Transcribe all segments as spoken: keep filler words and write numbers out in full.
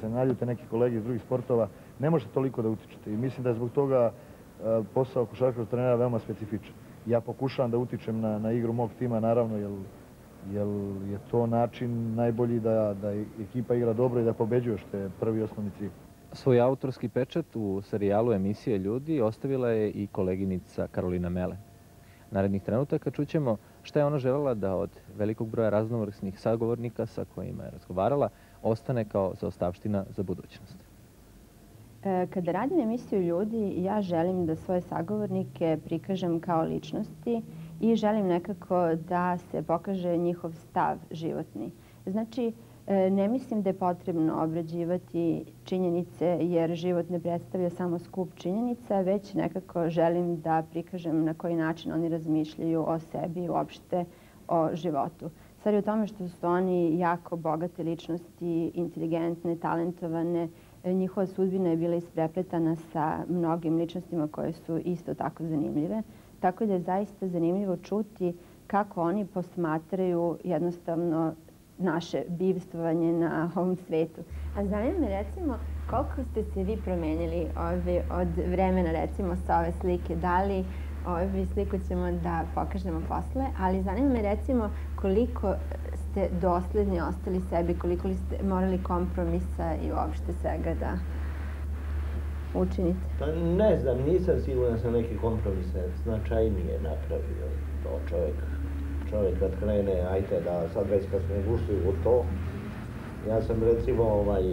se naljute neki kolege iz drugih sportova, ne možete toliko da utičete. I mislim da je zbog toga posao košarkaškog trenera veoma specifičan. Ja pokušavam da utičem na, na igru mog tima, naravno, jer, jer je to način najbolji da, da ekipa igra dobro i da pobeđuje, što je prvi osnovni cilj. Svoj autorski pečat u serijalu emisije Ljudi ostavila je i koleginica Karolina Mele. Narednih trenutaka čućemo šta je ona želela da od velikog broja raznovrsnih sagovornika sa kojima je razgovarala ostane kao zaostavština za budućnost. Kada radim emisiju Ljudi, ja želim da svoje sagovornike prikažem kao ličnosti i želim nekako da se pokaže njihov stav životni. Znači, ne mislim da je potrebno obrađivati činjenice jer život ne predstavlja samo skup činjenica, već nekako želim da prikažem na koji način oni razmišljaju o sebi i uopšte o životu. Stvar je u tome što su oni jako bogate ličnosti, inteligentne, talentovane. Njihova sudbina je bila isprepletana sa mnogim ličnostima koje su isto tako zanimljive. Tako da je zaista zanimljivo čuti kako oni posmatraju jednostavno naše bivstvovanje na ovom svetu. A zanima me recimo koliko ste se vi promenili od vremena recimo sa ove slike. Da li ovu sliku ćemo da pokažemo posle, ali zanima me recimo koliko ste dosledni ostali sebi, koliko li ste morali kompromisa i uopšte svega da učinite? Pa ne znam, nisam siguran da sam neki kompromise značajnije napravio. To čovjek, čovjek kad krene, ajte da sad već kad smo ušli u to, ja sam recimo ovaj,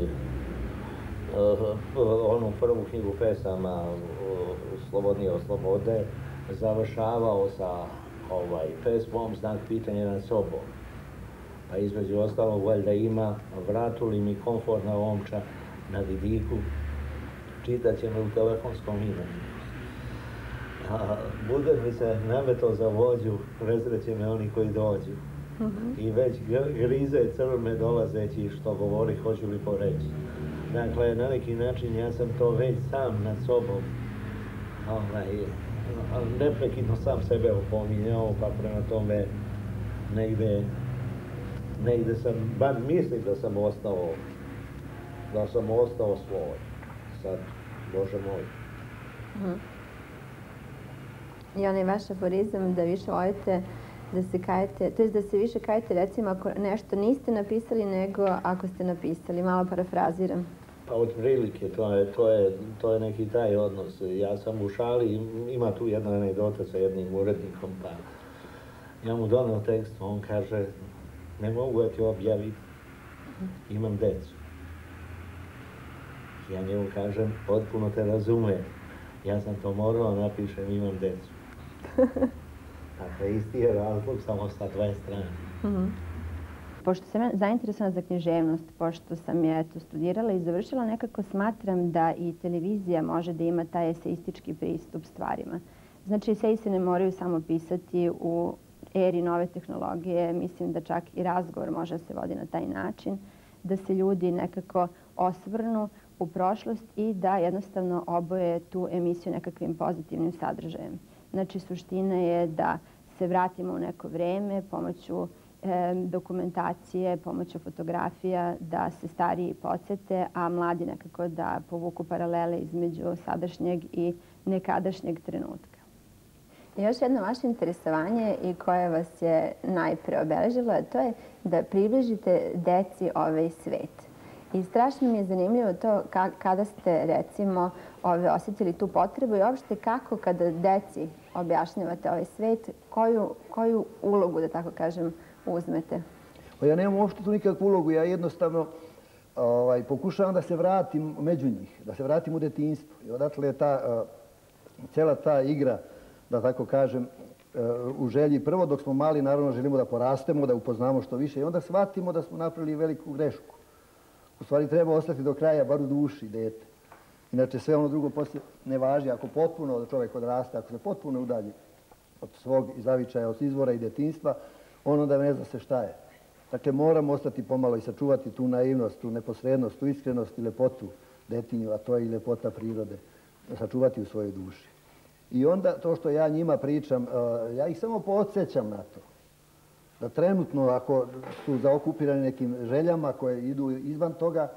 onu prvu knjigu pesama Slobodnije od slobode završavao sa ovaj, pesmom Znak pitanja nad sobom. Pa između ostalog valjda ima vratu li mi komfortna omča na vidiku, čitat će me u telefonskom imenu. A bude mi se nameto za vođu, prezreće me oni koji dođu. Mm-hmm. I već grize crme dolazeći što govori, hoću li poreći. Dakle, na neki način ja sam to već sam nad sobom ovaj, neprekidno sam sebe opominjao, pa prema tome negde, negde sam, bar mislim da sam ostao, da sam ostao svoj. Sad, Bože moj. Mm. I onaj vaš aforizam da više volite da se kajete, to je da se više kajete recimo ako nešto niste napisali nego ako ste napisali, malo parafraziram. Pa od prilike, to je, to, je, to je neki taj odnos. Ja sam u šali, ima tu jedna anegdota sa jednim urednikom, pa ja mu doneo tekst, on kaže, ne mogu da ti objaviti, imam decu. Ja njemu kažem, potpuno te razumijem, ja sam to morao, napišem, imam decu. Dakle, isti je razlog, samo sa dve strane. Mm-hmm. Pošto sam zainteresovana za književnost, pošto sam je eto studirala i završila, nekako smatram da i televizija može da ima taj eseistički pristup stvarima. Znači, eseji se ne moraju samo pisati u eri nove tehnologije. Mislim da čak i razgovor može da se vodi na taj način, da se ljudi nekako osvrnu u prošlost i da jednostavno oboje tu emisiju nekakvim pozitivnim sadržajem. Znači, suština je da se vratimo u neko vreme pomoću dokumentacije, pomoću fotografija, da se stariji podsete, a mladi nekako da povuku paralele između sadašnjeg i nekadašnjeg trenutka. I još jedno vaše interesovanje i koje vas je najpre obeležilo, to je da približite deci ovaj svet. I strašno mi je zanimljivo to kada ste, recimo, osjetili tu potrebu i uopšte kako kada deci objašnjavate ovaj svet, koju, koju ulogu, da tako kažem, uzmete? Pa ja nemam uopšte tu nikakvu ulogu, ja jednostavno ovaj, pokušavam da se vratim među njih, da se vratim u detinjstvo. I odatle je ta, cijela ta igra, da tako kažem, u želji. Prvo, dok smo mali, naravno želimo da porastemo, da upoznamo što više i onda shvatimo da smo napravili veliku grešku. U stvari treba ostati do kraja, bar u duši, dete. Inače, sve ono drugo poslije ne važi. Ako potpuno čovjek odraste, ako se potpuno udalji od svog zavičaja, od izvora i detinjstva, on onda ne zna se šta je. Dakle, moramo ostati pomalo i sačuvati tu naivnost, tu neposrednost, tu iskrenost i lepotu detinju, a to je i lepota prirode, sačuvati u svojoj duši. I onda to što ja njima pričam, ja ih samo podsjećam na to. Da trenutno, ako su zaokupirani nekim željama koje idu izvan toga,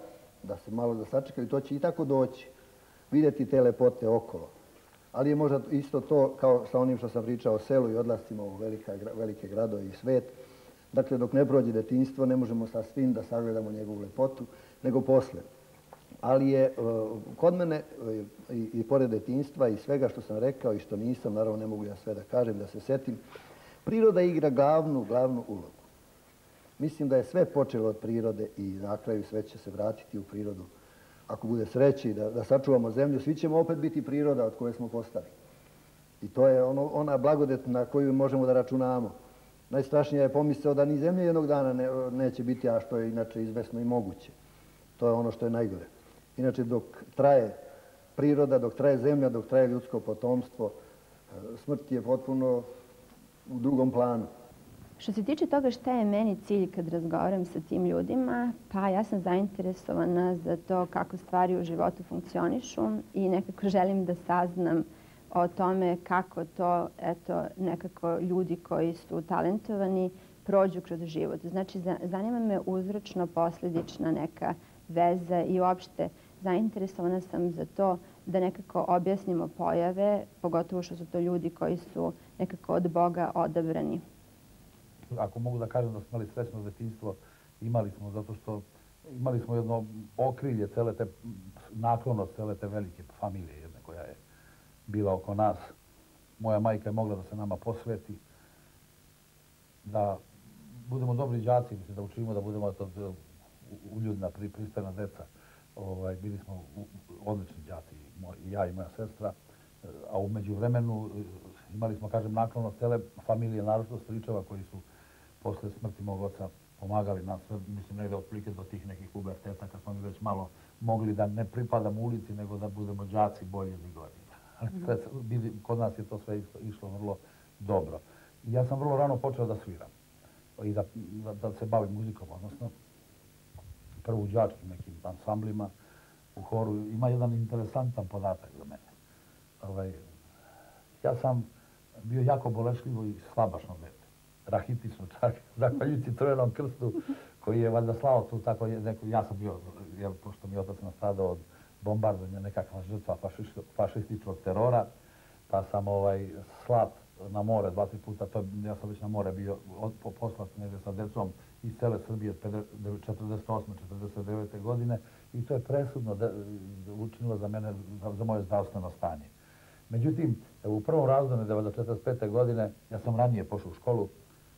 da se malo da sačekaju, to će i tako doći. Vidjeti te lepote okolo. Ali je možda isto to kao sa onim što sam pričao o selu i odlascima u velike gradove i svet. Dakle, dok ne prođe detinjstvo, ne možemo sa svim da sagledamo njegovu lepotu, nego posle. Ali je kod mene i pored detinjstva i svega što sam rekao i što nisam, naravno ne mogu ja sve da kažem, da se setim, priroda igra glavnu, glavnu ulogu. Mislim da je sve počelo od prirode i na kraju sve će se vratiti u prirodu. Ako bude sreće da, da sačuvamo zemlju, svi ćemo opet biti priroda od koje smo postali. I to je ono, ona blagodet na koju možemo da računamo. Najstrašnije je pomisao da ni zemlje jednog dana ne, neće biti, a što je inače izvesno i moguće. To je ono što je najgore. Inače, dok traje priroda, dok traje zemlja, dok traje ljudsko potomstvo, smrt je potpuno u drugom planu. Što se tiče toga šta je meni cilj kad razgovaram sa tim ljudima, pa ja sam zainteresovana za to kako stvari u životu funkcionišu i nekako želim da saznam o tome kako to, eto, nekako ljudi koji su talentovani prođu kroz život. Znači, zanima me uzročno-posljedična neka veza i uopšte zainteresovana sam za to da nekako objasnimo pojave, pogotovo što su to ljudi koji su nekako od Boga odabrani. Ako mogu da kažem da smo imali srećno detinjstvo, imali smo zato što imali smo jedno okrilje, cele te naklonost, cele te velike familije jedne koja je bila oko nas. Moja majka je mogla da se nama posveti, da budemo dobri đaci, mislim, da učimo da budemo uljudna, pristojna deca. Ovaj, bili smo odlični đaci, i ja i moja sestra, a u međuvremenu imali smo, kažem, naklonost cele familije, naročito stričeva koji su posle smrti mog oca pomagali nas, mislim, negde otprilike do tih nekih puberteta, kad smo mi već malo mogli da ne pripadamo ulici, nego da budemo đaci bolje ili gori. Kod nas je to sve išlo vrlo dobro. Ja sam vrlo rano počeo da sviram i da, da, da se bavim muzikom, odnosno prvo u đačkim nekim ansamblima, u horu. Ima jedan interesantan podatak za mene. Ovaj, ja sam bio jako bolešljivo i slabašno dete. Rahitično čak, zahvaljujući Crvenom krstu, koji je valjda slao tu tako neku, ja sam bio, jer, pošto mi je otac nastradao od bombardovanja, nekakva žrtva fašističkog terora, pa sam ovaj, slat na more dva, tri puta, to, ja sam već na more bio od, poslat negdje sa decom iz cele Srbije četrdeset osme četrdeset devete godine i to je presudno da, da učinilo za mene, za, za moje zdravstveno stanje. Međutim, u prvom razdoblju četrdeset pete godine, ja sam ranije pošao u školu,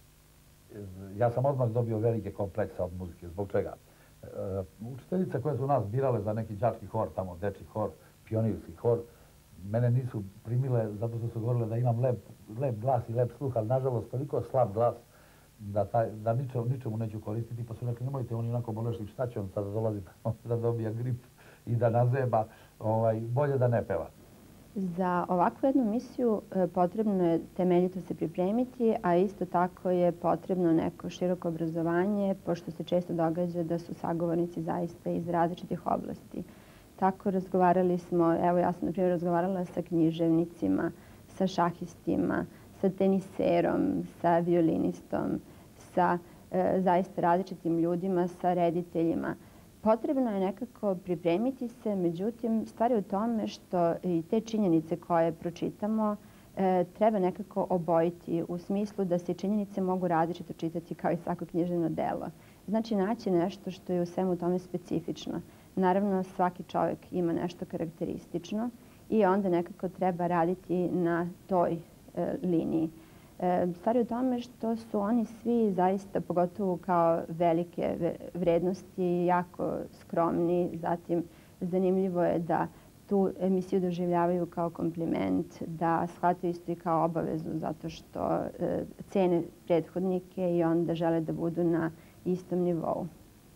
ja sam odmah dobio velike komplekse od muzike. Zbog čega? Učiteljice koje su nas birale za neki đački hor, tamo dečji hor, pionirski hor, mene nisu primile zato što su govorile da imam lep, lep glas i lep sluh, ali nažalost toliko slab glas da, taj, da ničemu, ničemu neću koristiti, pa su rekli nemojte, on je onako bolešljiv, šta će on sada dolazi tamo da dobija grip i da nazeba, ovaj, bolje da ne peva. Za ovakvu jednu misiju potrebno je temeljito se pripremiti, a isto tako je potrebno neko široko obrazovanje, pošto se često događa da su sagovornici zaista iz različitih oblasti. Tako razgovarali smo, evo ja sam na primjer razgovarala sa književnicima, sa šahistima, sa teniserom, sa violinistom, sa e, zaista različitim ljudima, sa rediteljima. Potrebno je nekako pripremiti se, međutim, stvar je u tome što i te činjenice koje pročitamo e, treba nekako obojiti u smislu da se činjenice mogu različito čitati kao i svako književno delo. Znači, naći nešto što je u svemu tome specifično. Naravno, svaki čovjek ima nešto karakteristično i onda nekako treba raditi na toj e, liniji. Stvar je u tome što su oni svi zaista, pogotovo kao velike vrednosti, jako skromni. Zatim, zanimljivo je da tu emisiju doživljavaju kao kompliment, da shvataju isto i kao obavezu zato što cene prethodnike i onda žele da budu na istom nivou.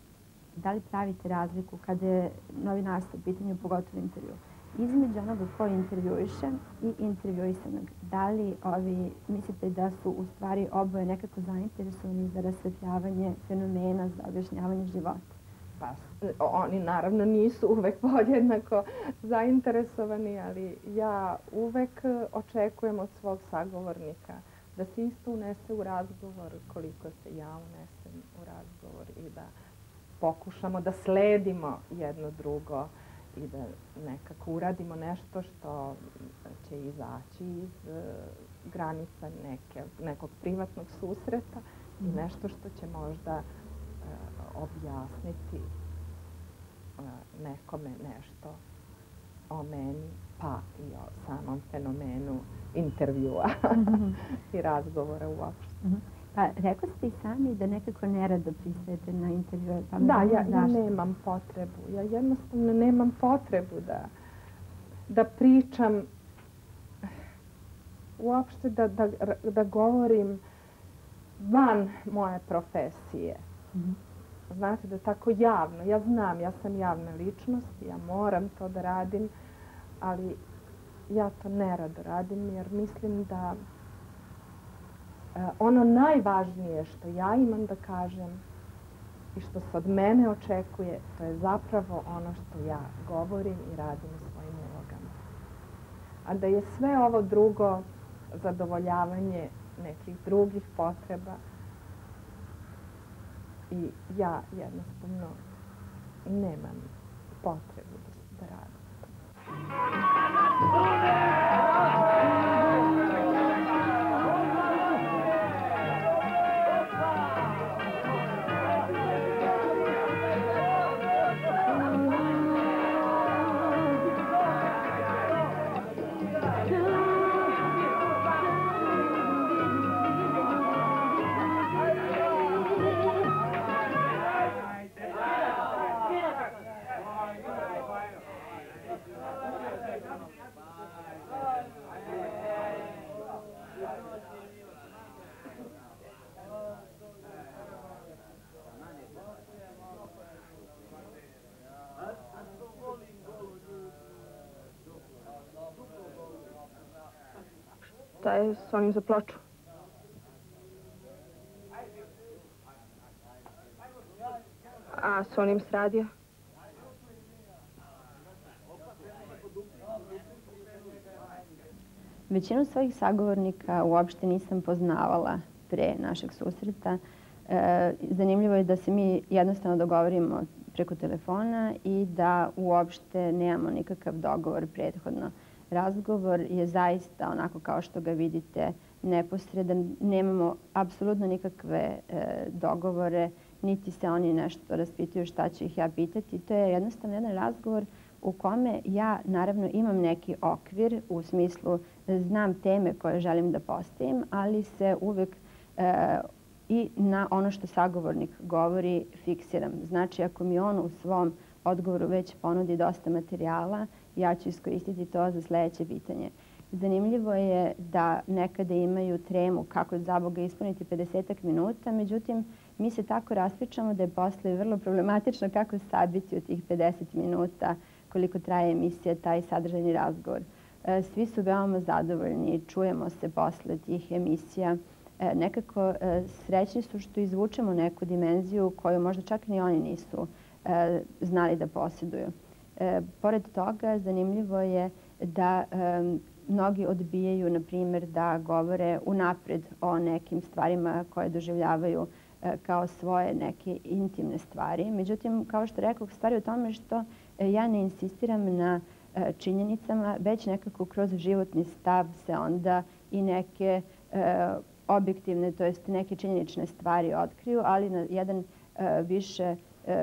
Da li pravite razliku kada je novinarstvo u pitanju, pogotovo intervju, između onoga koji intervjuiše i intervjuisanog? Da li ovi mislite da su u stvari oboje nekako zainteresovani za rasvetljavanje fenomena, za objašnjavanje života? Pa, oni naravno nisu uvek podjednako zainteresovani, ali ja uvek očekujem od svog sagovornika da se isto unese u razgovor koliko se ja unesem u razgovor i da pokušamo da sledimo jedno drugo i da nekako uradimo nešto što će izaći iz granica neke, nekog privatnog susreta i nešto što će možda uh, objasniti uh, nekome nešto o meni, pa i o samom fenomenu intervjua i razgovora uopšte. Pa rekao ste i sami da nekako nerado pristajete na intervjue. Pa da, ja, ja nemam potrebu. Ja jednostavno nemam potrebu da, da pričam, uopšte da, da, da govorim van moje profesije. Mm-hmm. Znate, da tako javno. Ja znam, ja sam javna ličnost, ja moram to da radim, ali ja to nerado radim jer mislim da ono najvažnije što ja imam da kažem i što se od mene očekuje, to je zapravo ono što ja govorim i radim u svojim ulogama. A da je sve ovo drugo zadovoljavanje nekih drugih potreba i ja jednostavno nemam potrebu da, da radim. Šta je s onim za ploču? A s onim s radija? Većinu svojih sagovornika uopšte nisam poznavala pre našeg susreta. E, zanimljivo je da se mi jednostavno dogovorimo preko telefona i da uopšte nemamo nikakav dogovor prethodno. Razgovor je zaista onako kao što ga vidite neposredan. Nemamo apsolutno nikakve e, dogovore, niti se oni nešto raspituju šta ću ih ja pitati. To je jednostavno jedan razgovor u kome ja naravno imam neki okvir u smislu znam teme koje želim da postavim, ali se uvek e, i na ono što sagovornik govori fiksiram. Znači ako mi on u svom odgovoru već ponudi dosta materijala, ja ću iskoristiti to za sljedeće pitanje. Zanimljivo je da nekada imaju tremu kako za Boga ispuniti pedesetak minuta, međutim mi se tako raspričamo da je posle vrlo problematično kako sabiti u tih pedeset minuta koliko traje emisija, taj sadržajni razgovor. Svi su veoma zadovoljni, čujemo se posle tih emisija. Nekako srećni su što izvučemo neku dimenziju koju možda čak ni oni nisu znali da posjeduju. Pored toga, zanimljivo je da mnogi odbijaju, na primjer, da govore unapred o nekim stvarima koje doživljavaju kao svoje neke intimne stvari. Međutim, kao što rekao, stvari u tome što ja ne insistiram na činjenicama, već nekako kroz životni stav se onda i neke objektivne, to jest neke činjenične stvari otkriju, ali na jedan više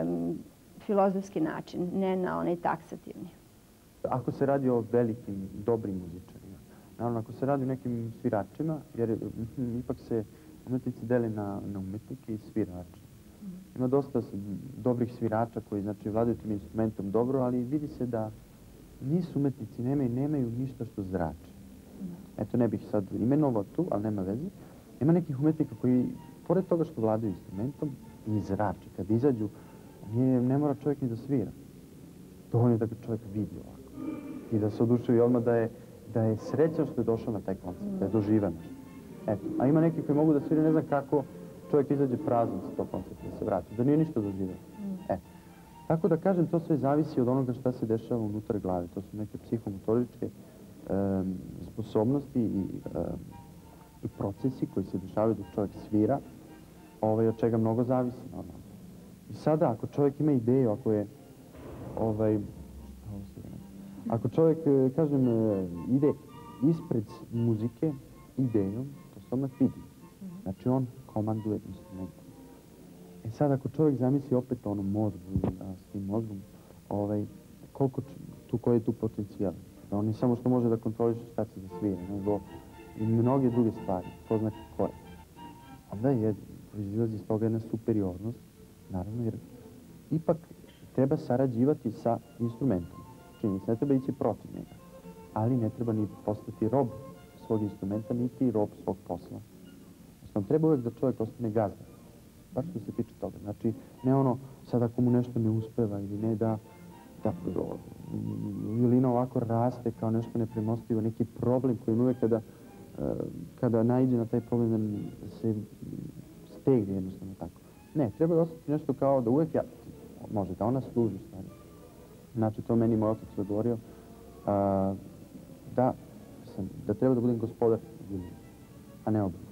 filozofski način, ne na onaj taksativni. Ako se radi o velikim, dobrim muzičarima, naravno ako se radi o nekim sviračima, jer ipak se umetnici dele na, na umetnike i svirače. Ima dosta dobrih svirača koji znači vladaju tim instrumentom dobro, ali vidi se da nisu umetnici, nemaju, nemaju ništa što zrače. Eto, ne bih sad imenovao tu, ali nema veze. Ima nekih umetnika koji, pored toga što vladaju instrumentom, i zrače. Kad izađu, nije, ne mora čovjek ni da svira. Dovoljno je da ga čovjek vidi ovako. I da se oduševi odmah da je, da je srećan što je došao na taj koncert, da je doživan. Eto. A ima neki koji mogu da svira, ne znam kako čovjek izađe prazan sa tog koncerta, da se vrati, da nije ništa doživio. Eto. Tako da kažem, to sve zavisi od onoga šta se dešava unutar glave. To su neke psihomotoričke um, sposobnosti i, um, i procesi koji se dešavaju dok čovjek svira, ovaj, od čega mnogo zavisi, normalno. I sada, ako čovjek ima ideju, ako je, ovaj, ako čovjek, kažem, ide ispred muzike idejom, to se odmah vidi. Znači, on komanduje instrumentom. E sad, ako čovjek zamisli opet ono mozgu, a, s tim mozgom, ovaj, koliko tu, koji je tu potencijal? Da on ne samo što može da kontroliše šta će da svira, nego i mnoge druge stvari, ko zna koje. Onda je, proizilazi iz toga jedna superiornost, naravno, jer ipak treba sarađivati sa instrumentom. Čini se, ne treba ići protiv njega, ali ne treba ni postati rob svog instrumenta, niti rob svog posla. Znači, treba uvijek da čovjek ostane gazda, baš što se tiče toga. Znači, ne ono, sad ako mu nešto ne uspeva ili ne da, da violina ovako raste kao nešto nepremostivo, neki problem koji uvijek kada, kada naiđe na taj problem da se stegne jednostavno tako. Ne, treba da ostati nešto kao da uvijek ja, može da ona služi stvari. Znači, to meni moj otac je odgovorio, a, da, sam, da treba da budem gospodar violina, a ne obrnuto.